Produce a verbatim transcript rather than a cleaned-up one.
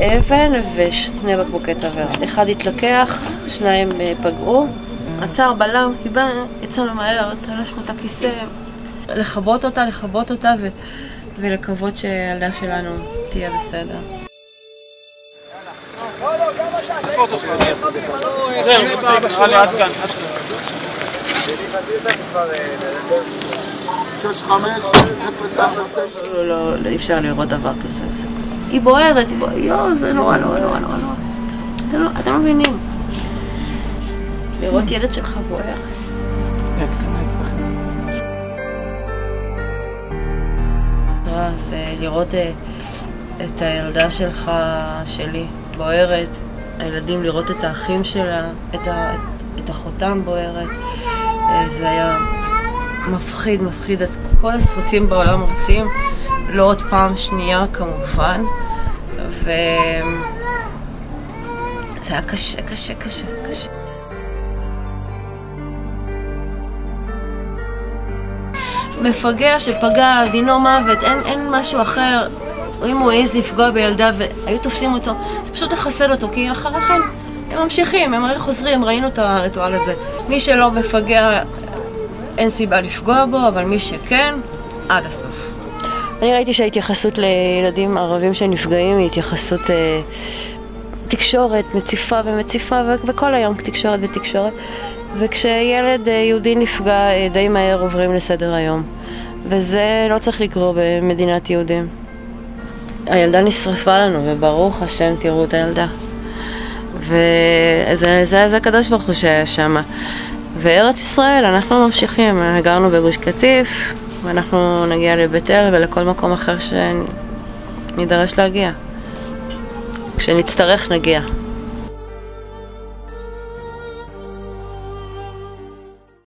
אבן ושני בקבוקי תבערה. אחד התלקח, שניים פגעו. עצר בלם, כי בא, יצאנו מהר, תלשנו את הכיסא, לכבות אותה, לכבות אותה ו... ולקוות שהילדה שלנו תהיה בסדר. איפה אותו שלך? זהו, מספיק, נראה לי עד כאן. שש חמש אפס ארבע תשע. לא, לא, אי אפשר לראות דבר כזה. היא בוערת, היא בוערת, יו, זה נורא, נורא, נורא, נורא. אתם מבינים? לראות ילד שלך בוער. זה לראות את הילדה שלך, שלי, בוערת, הילדים לראות את האחים שלה, את, ה, את אחותם בוערת, זה היה מפחיד, מפחיד. את כל הסרטים בעולם רוצים, לא עוד פעם שנייה כמובן, וזה היה קשה, קשה, קשה, קשה. מפגע שפגע, דינו מוות, אין, אין משהו אחר. אם הוא העז לפגוע בילדה והיו תופסים אותו, זה פשוט לחסל אותו, כי אחרי כן הם ממשיכים, הם הרי חוזרים, ראינו את הריטואל הזה. מי שלא מפגע, אין סיבה לפגוע בו, אבל מי שכן, עד הסוף. אני ראיתי שההתייחסות לילדים ערבים שנפגעים היא התייחסות אה, תקשורת, מציפה ומציפה, וכל היום תקשורת ותקשורת. וכשילד יהודי נפגע, די מהר עוברים לסדר היום. וזה לא צריך לקרות במדינת יהודים. הילדה נשרפה לנו, וברוך השם תראו את הילדה. וזה זה, זה הקדוש ברוך הוא שהיה שם. וארץ ישראל, אנחנו ממשיכים. גרנו בגוש קטיף, ואנחנו נגיע לבית אל ולכל מקום אחר שנידרש להגיע. כשנצטרך נגיע.